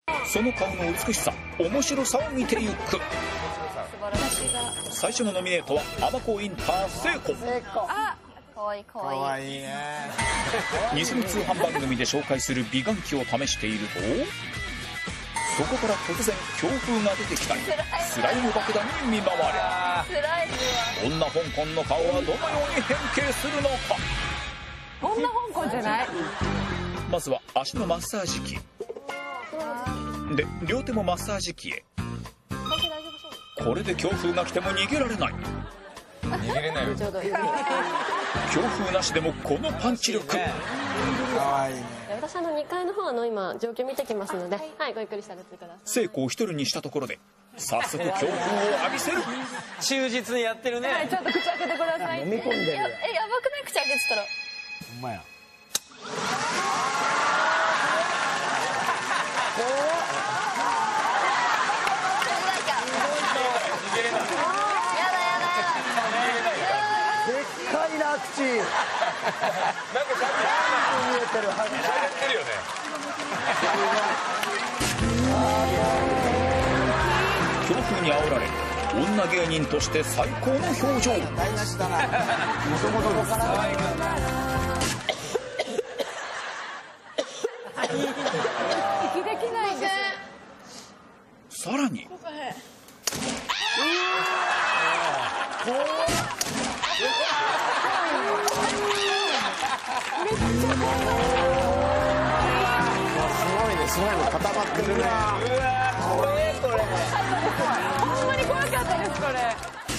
その顔の美しさ面白さを見ていく。最初のノミネートは尼子インター聖子。 あ、かわいいかわいい。 いいね。 偽の通販番組で紹介する美顔器を試していると、そこから突然強風が出てきたり、スライム爆弾に見舞われ、 スライムは女香港の顔はどのように変形するのか。 女香港じゃない。 まずは足のマッサージ機で、両手もマッサージ機へ。これで強風が来ても逃げられない。 逃げれないよ。 ちょうどいい。 強風なしでもこのパンチ力。 かわいいね。 私2階の方の今状況見てきますので、はい、ごゆっくりしてあげてください。 聖子を一人にしたところで早速強風を浴びせる。 忠実にやってるね。 はい、ちょっと口開けてください。 やばくない口開けてたら。 ほんまや。 でっかいな口。なんか見えてる。はずてるよね。 強風に煽られ女芸人として最高の表情。 台無しだな。もともとわからない。 息できないんです。 さらにすごいの固まってるね。 ほんまに怖かったですこれ。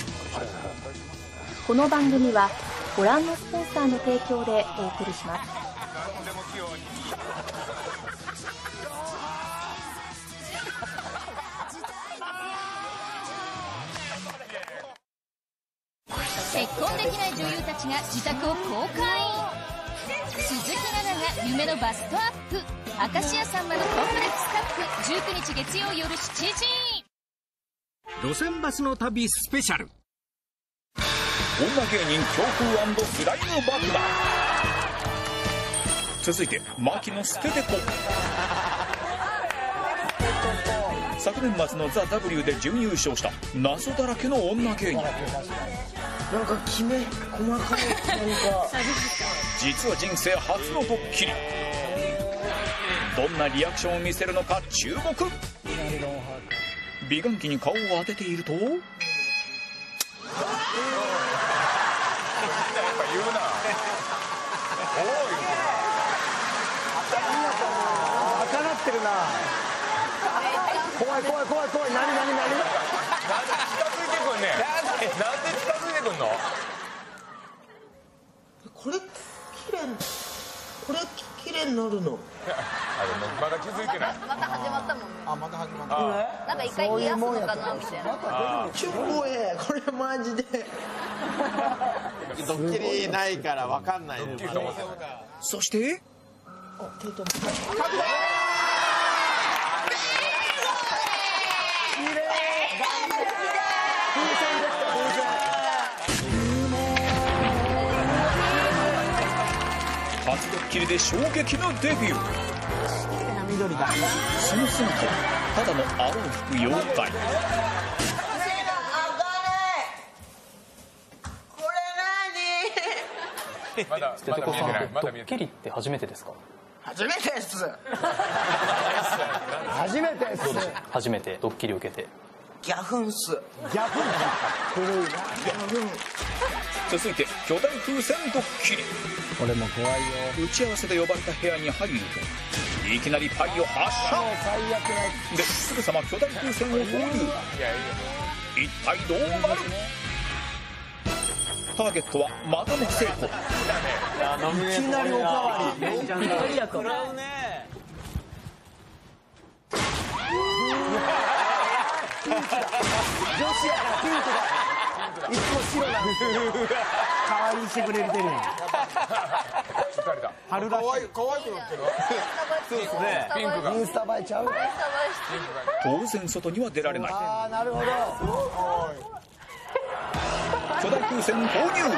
この番組はご覧のスポンサーの提供でお送りします。 結婚できない女優たちが自宅を公開。鈴木奈々が夢のバストアップ。明石家さんまのコンプレックスカップ19日月曜夜7時。 路線バスの旅スペシャル。 女芸人強風&スライム爆弾。続いて牧野ステテコ。昨年末のザ・ W で準優勝した謎だらけの女芸人。 なんかきめ細かい。 実は人生初のドッキリ。どんなリアクションを見せるのか注目。美顔器に顔を当てていると、 やっぱ言うな。 赤なってるな。怖い。何。 なんで近づいてくんねん。なんで近づいてくんの。 これ綺麗になるの。 まだ気づいてない。 また始まったもんね。 あ、また始まっなんか一回冷やすのかなみたいな。 た。超怖え。これマジで。 ドッキリないから分かんないね。 そして初ドッキリで衝撃のデビュー。その姿はただの泡を吹く妖怪。 まだ見えてない。まだ見えてない。 ドッキリって初めてですか？ 初めてっす。初めてっす。 初めてドッキリを受けて。 ギャフンっす。ギャフンか。古いな。ギャフン。 続いて巨大風船ドッキリ。 俺も怖いよ。 打ち合わせで呼ばれた部屋に入るといきなりパイを発射。 最悪な。 ですぐさま巨大風船を放入。一体どうなる。ターゲットはまたも成功。 いきなりおかわり。いきなりやと。ピンクだ。女子やからピンクだ。いつも白なんですよ。可愛いしてくれてるやん。春らしい。可愛くなってる。 そうですね。ピンクが。 インスタ映えちゃう。 当然外には出られない。 ああ、なるほど。 巨大風船投入。 いやー、怖い。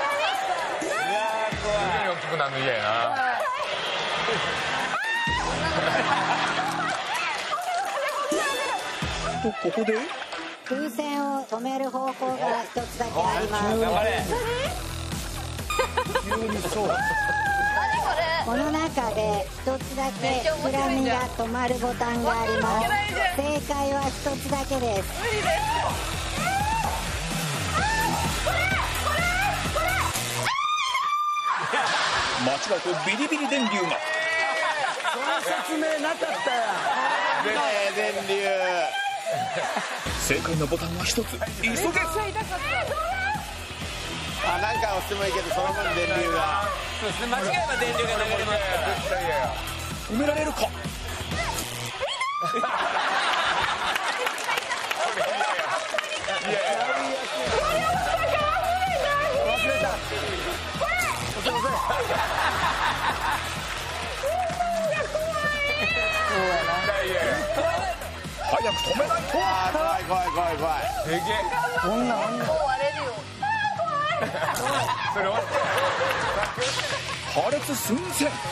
大きくなるの嫌やな。 とここで風船を止める方法が一つだけあります。この中で一つだけ膨らみが止まるボタンがあります。正解は一つだけです。 間違うとビリビリ電流が。 その説明なかったやん。 電流。 正解のボタンは一つ。急げ。 何回押してもいいけどその分電流が。 間違えば電流が流れますから。 埋められるか。早く止めないと。 怖い。 でけえ。 もう割れるよ。 それ終わった破裂寸前。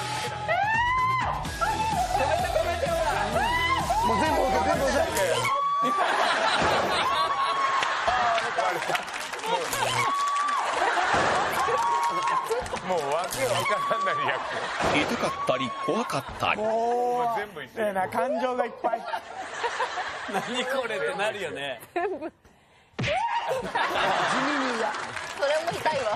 もう全部押せ。 もうわけわからんないや痛かったり怖かったり。 つ。全部一緒。 な感情がいっぱい。 何これってなるよね。 それも痛いわ。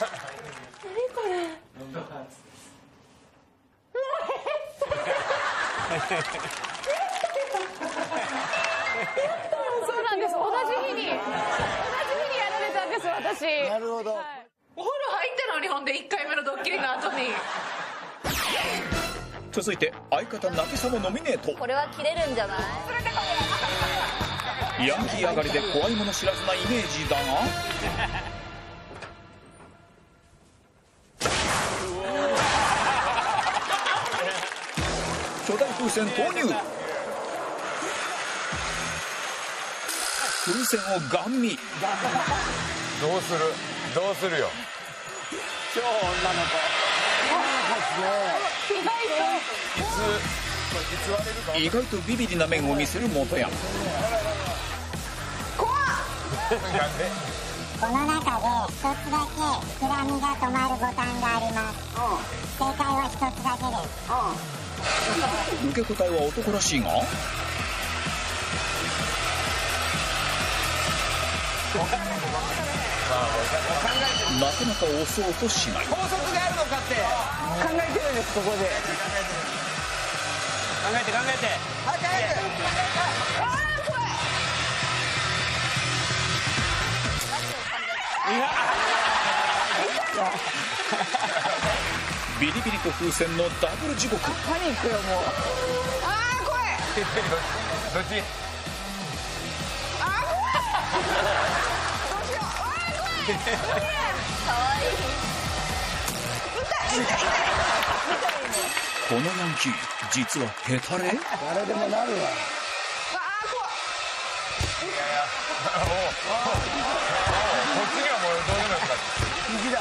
そうなんです。同じ日にやられたんです私。 なるほど。 お風呂入ったのにほんで1回目のドッキリの後に。 続いて相方渚もノミネート。 これは切れるんじゃない？ ヤンキー上がりで怖いもの知らずなイメージだが巨大風船投入。風船をガン見。 どうするよ。 超女の子。 意外とビビリな面を見せる元ヤン。 この中で一つだけ膨らみが止まるボタンがあります。正解は一つだけです。 受け答えは男らしいがなかなか押そうとしない。 法則があるのかって考えてるんです。ここで考えて。 ビリビリと風船のダブル地獄。 パニックよもう。怖い。 どっち？ このヤンキー実はヘタレ。 誰でもなるわ。 こっちにはもうどうでもよくなった。 右だ。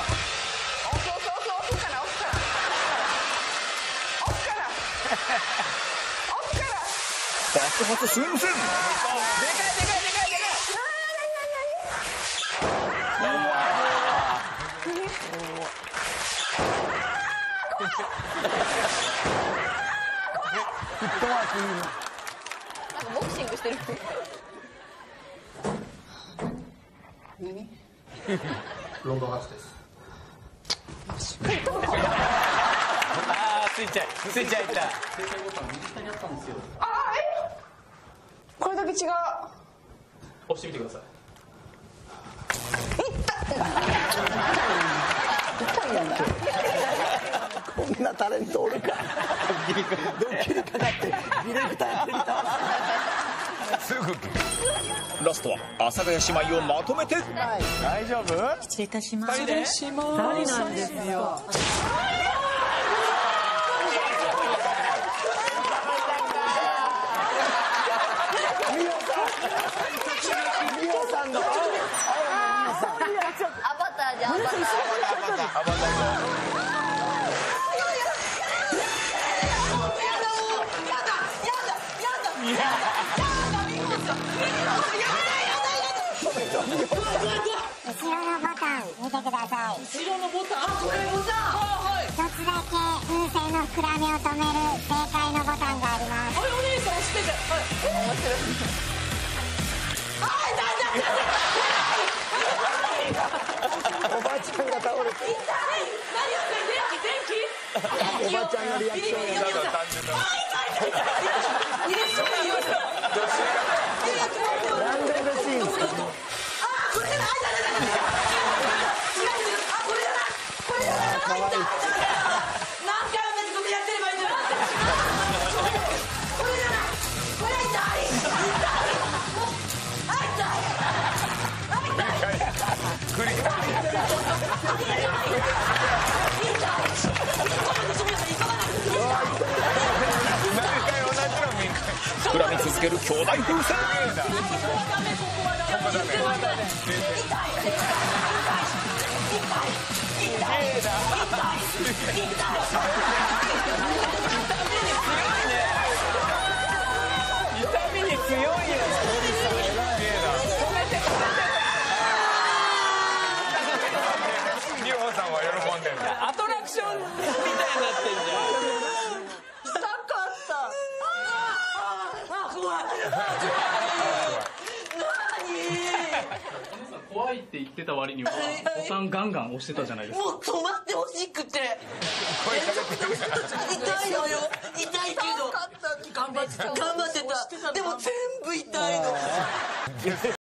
爆発寸前。 でかい。フットワークいいな。 ボクシングしてる。 ロンドンハーツです。スイッチャーいった。 これだけ違う。 押してみてください。 こんなタレントおるか。ドッキリかかってディレクターやってみた。 ラストは阿佐ヶ谷姉妹をまとめて。 大丈夫？ 失礼いたします。 二人なんですよ。ミオさんのアバターじゃん。アバター。 やだ。 後ろのボタン見てください。 後ろのボタン、これボタン。 一つだけ風船の膨らみを止める正解のボタンがあります。 お姉さん押してて。面白い。 おばちゃんが倒れて。おばちゃんのリアクションや。なんで嬉しいんですか。かわいい。 膨らみ続ける巨大風船。 痛みに強いよ。 リオさんは喜んでる。 アトラクションみたいになってんじゃん。 痛かった。怖い。 怖いって言ってた割にはボタンガンガン押してたじゃないですか。 もう止まってほしくて。痛いのよ。痛いけど。頑張ってた。でも全部痛いの。